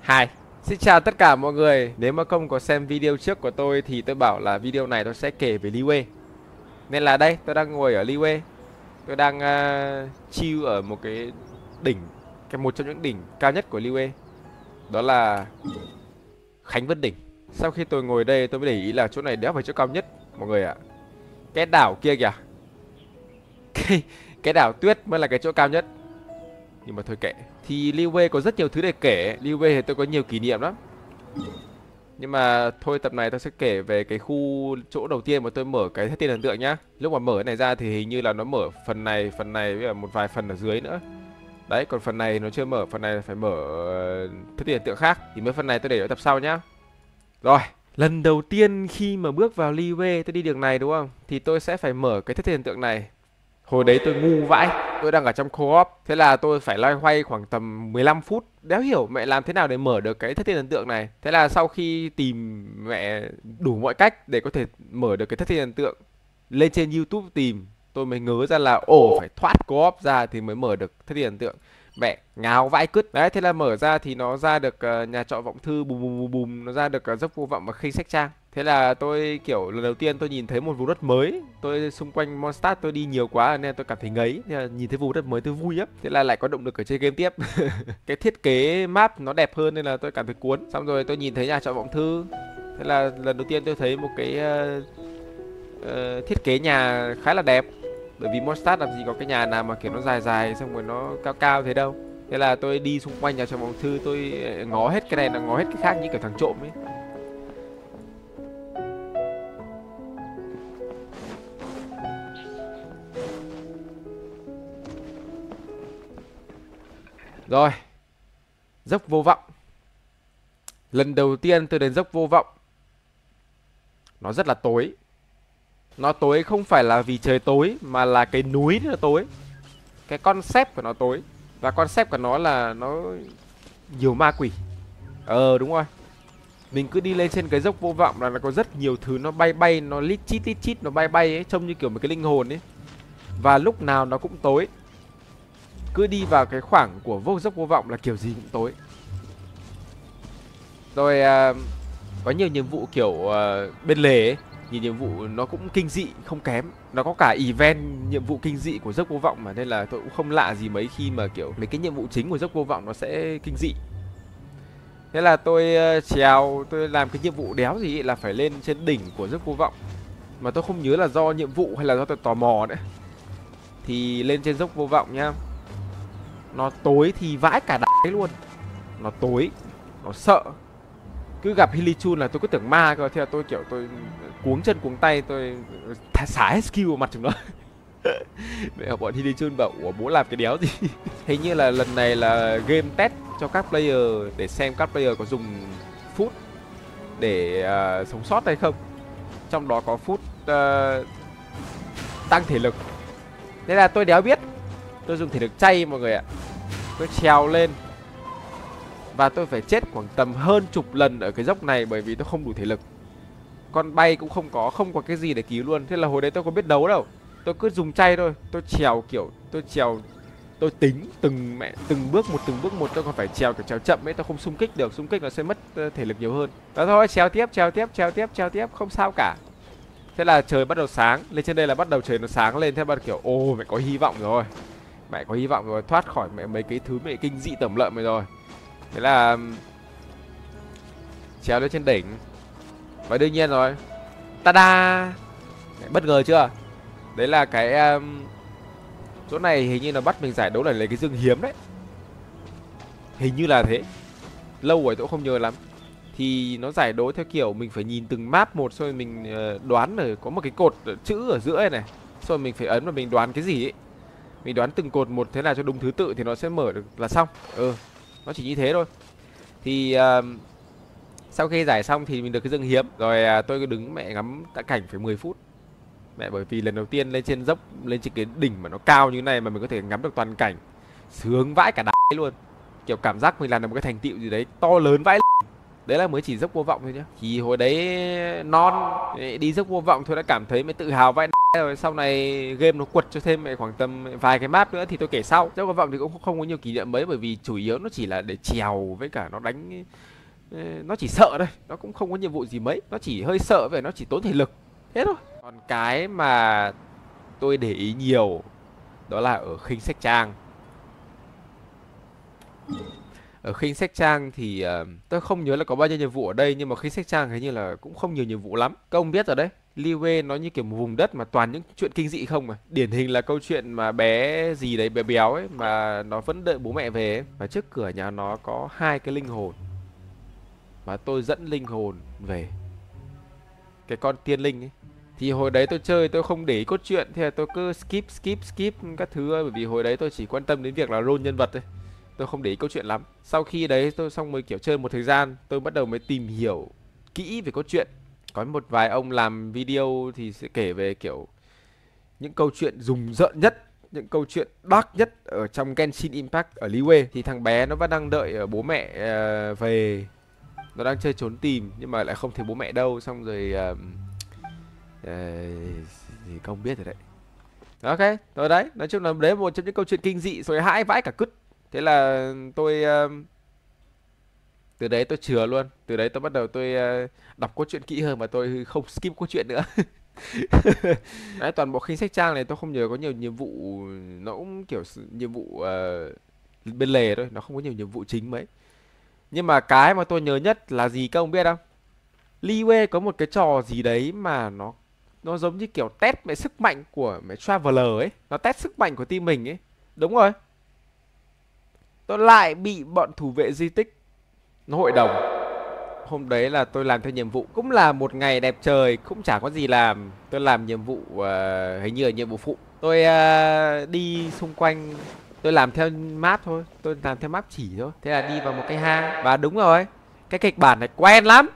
Hi, xin chào tất cả mọi người. Nếu mà không có xem video trước của tôi thì tôi bảo là video này tôi sẽ kể về Liyue. Nên là đây, tôi đang ngồi ở Liyue. Tôi đang chill ở một cái đỉnh, một trong những đỉnh cao nhất của Liyue. Đó là Khánh Vân Đỉnh. Sau khi tôi ngồi đây tôi mới để ý là chỗ này đéo phải chỗ cao nhất mọi người ạ. Cái đảo kia kìa. Cái, cái đảo tuyết mới là cái chỗ cao nhất. Nhưng mà thôi kệ. Thì Liyue có rất nhiều thứ để kể. Liyue thì tôi có nhiều kỷ niệm lắm. Nhưng mà thôi tập này tôi sẽ kể về cái khu chỗ đầu tiên mà tôi mở cái thất tiên thần tượng nhá. Lúc mà mở cái này ra thì hình như là nó mở phần này với một vài phần ở dưới nữa. Đấy, còn phần này nó chưa mở, phần này phải mở thất tiên thần tượng khác. Thì mấy phần này tôi để ở tập sau nhá. Rồi, lần đầu tiên khi mà bước vào Liyue tôi đi đường này đúng không? Thì tôi sẽ phải mở cái thất tiên thần tượng này. Hồi đấy tôi ngu vãi. Tôi đang ở trong co-op. Thế là tôi phải loay hoay khoảng tầm 15 phút. Đéo hiểu mẹ làm thế nào để mở được cái thất thiên thần tượng này. Thế là sau khi tìm mẹ đủ mọi cách để có thể mở được cái thất thiên thần tượng, lên trên YouTube tìm, tôi mới ngớ ra là phải thoát co-op ra thì mới mở được thất thiên thần tượng. Mẹ ngáo vãi cứt. Đấy, thế là mở ra thì nó ra được nhà trọ vọng thư bùm bùm bùm bùm, nó ra được dốc vô vọng và khinh sách trang. Thế là tôi kiểu lần đầu tiên tôi nhìn thấy một vùng đất mới. Tôi xung quanh Mondstadt tôi đi nhiều quá nên tôi cảm thấy ngấy. Thế là nhìn thấy vùng đất mới tôi vui lắm. Thế là lại có động lực ở chơi game tiếp. Cái thiết kế map nó đẹp hơn nên là tôi cảm thấy cuốn. Xong rồi tôi nhìn thấy nhà trọ vọng thư. Thế là lần đầu tiên tôi thấy một cái thiết kế nhà khá là đẹp. Bởi vì Mondstadt làm gì có cái nhà nào mà kiểu nó dài dài xong rồi nó cao cao thế đâu. Thế là tôi đi xung quanh nhà trọ vọng thư, tôi ngó hết cái này là ngó hết cái khác như kiểu thằng trộm ấy. Rồi, dốc vô vọng. Lần đầu tiên tôi đến dốc vô vọng, nó rất là tối. Nó tối không phải là vì trời tối mà là cái núi nó tối. Cái concept của nó tối. Và concept của nó là nó nhiều ma quỷ. Đúng rồi. Mình cứ đi lên trên cái dốc vô vọng là nó có rất nhiều thứ nó bay bay, nó lít chít nó bay bay ấy, trông như kiểu một cái linh hồn ấy. Và lúc nào nó cũng tối. Cứ đi vào cái khoảng của dốc vô vọng là kiểu gì cũng tối. Rồi có nhiều nhiệm vụ kiểu bên lề ấy. Nhìn nhiệm vụ nó cũng kinh dị không kém. Nó có cả event nhiệm vụ kinh dị của dốc vô vọng mà. Nên là tôi cũng không lạ gì mấy khi mà kiểu mấy cái nhiệm vụ chính của dốc vô vọng nó sẽ kinh dị. Thế là tôi trèo, tôi làm cái nhiệm vụ đéo gì ấy, là phải lên trên đỉnh của dốc vô vọng. Mà tôi không nhớ là do nhiệm vụ hay là do tôi tò mò nữa. Thì lên trên dốc vô vọng nhá. Nó tối thì vãi cả đáy luôn. Nó tối, nó sợ. Cứ gặp Hilichun là tôi cứ tưởng ma cơ. Thế là tôi kiểu tôi cuống chân cuống tay, tôi xả hết skill vào mặt chúng nó. Mẹ bọn Hilichun bảo ủa bố làm cái đéo gì. Hình như là lần này là game test cho các player để xem các player có dùng food để sống sót hay không. Trong đó có food tăng thể lực. Thế là tôi đéo biết. Tôi dùng thể lực chay mọi người ạ. Tôi trèo lên và tôi phải chết khoảng tầm hơn chục lần ở cái dốc này bởi vì tôi không đủ thể lực. Con bay cũng không có cái gì để cứu luôn. Thế là hồi đấy tôi có biết đấu đâu. Tôi cứ dùng chay thôi. Tôi trèo kiểu tôi trèo, tôi tính từng bước một, tôi còn phải trèo kiểu trèo chậm ấy, tôi không xung kích được, xung kích nó sẽ mất thể lực nhiều hơn. Đó thôi, trèo tiếp không sao cả. Thế là trời bắt đầu sáng, lên trên đây là bắt đầu trời nó sáng lên, thế bắt đầu kiểu mẹ có hy vọng rồi. Mẹ có hy vọng rồi, thoát khỏi mẹ mấy cái thứ mẹ kinh dị tẩm lợm này rồi. Thế là trèo lên trên đỉnh. Và đương nhiên rồi, tada, bất ngờ chưa? Đấy là cái chỗ này hình như là bắt mình giải đấu là lấy cái dương hiếm đấy. Hình như là thế. Lâu rồi tôi không nhớ lắm. Thì nó giải đố theo kiểu mình phải nhìn từng map một, rồi mình đoán ở có một cái cột chữ ở giữa này. Rồi mình phải ấn và mình đoán cái gì ấy. Mình đoán từng cột một thế nào cho đúng thứ tự thì nó sẽ mở được là xong. Nó chỉ như thế thôi. Thì sau khi giải xong thì mình được cái dương hiếm. Rồi tôi cứ đứng mẹ ngắm tạ cảnh phải 10 phút. Mẹ bởi vì lần đầu tiên lên trên dốc, lên trên cái đỉnh mà nó cao như này mà mình có thể ngắm được toàn cảnh. Sướng vãi cả đáy luôn. Kiểu cảm giác mình làm được một cái thành tựu gì đấy to lớn vãi. Đấy là mới chỉ dốc vô vọng thôi nhá. Thì hồi đấy non đi dốc vô vọng thôi đã cảm thấy mới tự hào vãi rồi sau này game nó quật cho thêm khoảng tầm vài cái map nữa thì tôi kể sau. Trong Vô Vọng thì cũng không có nhiều kỷ niệm mấy, bởi vì chủ yếu nó chỉ là để trèo với cả nó đánh, nó chỉ sợ thôi, nó cũng không có nhiệm vụ gì mấy, nó chỉ hơi sợ về nó chỉ tốn thể lực thế thôi. Còn cái mà tôi để ý nhiều đó là ở khinh sách trang. Ở khinh sách trang thì tôi không nhớ là có bao nhiêu nhiệm vụ ở đây, nhưng mà khinh sách trang hình như là cũng không nhiều nhiệm vụ lắm. Các ông biết rồi đấy, Liyue nó như kiểu một vùng đất mà toàn những chuyện kinh dị không mà. Điển hình là câu chuyện mà bé gì đấy, bé béo ấy mà nó vẫn đợi bố mẹ về ấy. Và trước cửa nhà nó có 2 cái linh hồn, và tôi dẫn linh hồn về, cái con tiên linh ấy. Thì hồi đấy tôi chơi tôi không để ý cốt truyện, thế là tôi cứ skip các thứ thôi, bởi vì hồi đấy tôi chỉ quan tâm đến việc là roll nhân vật thôi, tôi không để ý cốt truyện lắm. Sau khi đấy tôi xong mới kiểu chơi một thời gian, tôi bắt đầu mới tìm hiểu kỹ về cốt truyện. Có một vài ông làm video thì sẽ kể về kiểu những câu chuyện rùng rợn nhất, những câu chuyện dark nhất ở trong Genshin Impact ở Liyue. Thì thằng bé nó vẫn đang đợi bố mẹ về, nó đang chơi trốn tìm nhưng mà lại không thấy bố mẹ đâu, xong rồi thì không biết rồi đấy. Ok, rồi đấy, nói chung là đấy là một trong những câu chuyện kinh dị rồi hãi vãi cả cứt. Thế là tôi từ đấy tôi chừa luôn, từ đấy tôi bắt đầu tôi đọc cốt truyện kỹ hơn và tôi không skip cốt truyện nữa. Đấy, toàn bộ khinh sách trang này tôi không nhớ có nhiều nhiệm vụ, nó cũng kiểu nhiệm vụ bên lề thôi, nó không có nhiều nhiệm vụ chính mấy. Nhưng mà cái mà tôi nhớ nhất là gì các ông biết không? Liyue có một cái trò gì đấy mà nó giống như kiểu test về sức mạnh của mấy Traveler ấy, nó test sức mạnh của team mình ấy. Đúng rồi, tôi lại bị bọn thủ vệ di tích nó hội đồng. Hôm đấy là tôi làm theo nhiệm vụ, cũng là một ngày đẹp trời, cũng chả có gì làm. Tôi làm nhiệm vụ hình như là nhiệm vụ phụ. Tôi đi xung quanh, tôi làm theo map thôi, tôi làm theo map chỉ thôi. Thế là đi vào một cái hang, và đúng rồi, cái kịch bản này quen lắm.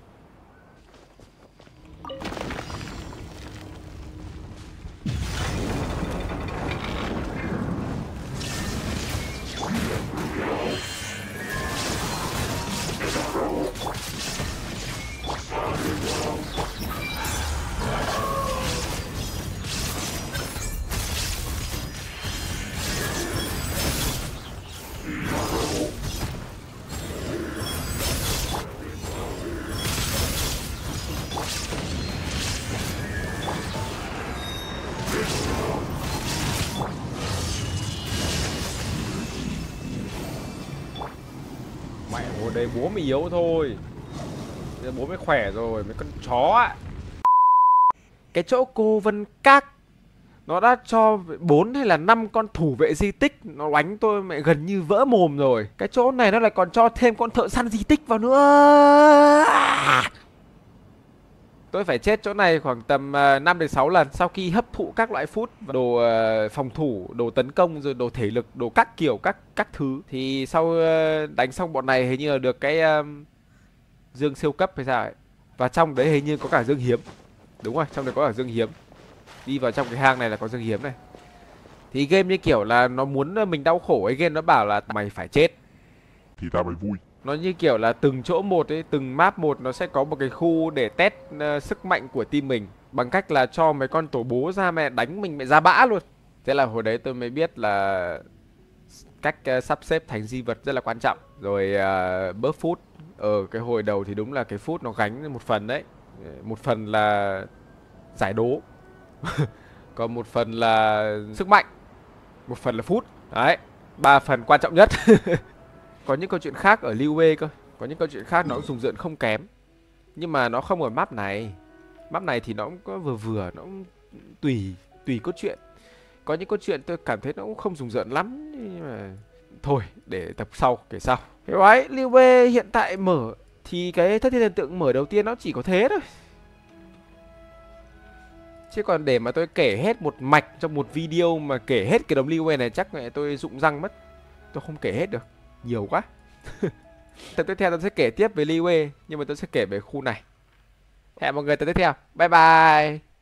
Mẹ hồi đấy bố mày yếu thôi, bây giờ bố mày khỏe rồi, mấy con chó ạ. Cái chỗ cô Vân Các nó đã cho 4 hay là 5 con thủ vệ di tích, nó đánh tôi mẹ gần như vỡ mồm rồi. Cái chỗ này nó lại còn cho thêm con thợ săn di tích vào nữa. Tôi phải chết chỗ này khoảng tầm 5 đến 6 lần sau khi hấp thụ các loại food, đồ phòng thủ, đồ tấn công, rồi đồ thể lực, đồ các kiểu các thứ. Thì sau đánh xong bọn này hình như là được cái dương siêu cấp hay sao ấy. Và trong đấy hình như có cả dương hiếm. Đúng rồi, trong đấy có cả dương hiếm. Đi vào trong cái hang này là có dương hiếm này. Thì game như kiểu là nó muốn mình đau khổ ấy, game nó bảo là mày phải chết thì ta mới vui. Nó như kiểu là từng chỗ một ấy, từng map một nó sẽ có một cái khu để test sức mạnh của team mình, bằng cách là cho mấy con tổ bố ra mẹ đánh mình mẹ ra bã luôn. Thế là hồi đấy tôi mới biết là cách sắp xếp thành di vật rất là quan trọng. Rồi bớt food. Ở cái hồi đầu thì đúng là cái food nó gánh một phần đấy. Một phần là giải đố. Còn một phần là sức mạnh, một phần là food. Đấy, 3 phần quan trọng nhất. Có những câu chuyện khác ở Liyue cơ. Có những câu chuyện khác nó cũng rùng rợn không kém. Nhưng mà nó không ở map này. Map này thì nó cũng có vừa vừa, nó cũng tùy cốt truyện. Có những câu chuyện tôi cảm thấy nó cũng không rùng rợn lắm, nhưng mà thôi, để tập sau, kể sau. Thế đấy, Liyue hiện tại mở thì cái thất thiên thần tượng mở đầu tiên nó chỉ có thế thôi. Chứ còn để mà tôi kể hết một mạch trong một video mà kể hết cái đống Liyue này chắc mẹ tôi rụng răng mất. Tôi không kể hết được, nhiều quá. Tập tiếp theo tôi sẽ kể tiếp về Liyue, nhưng mà tôi sẽ kể về khu này. Hẹn mọi người tập tiếp theo. Bye bye.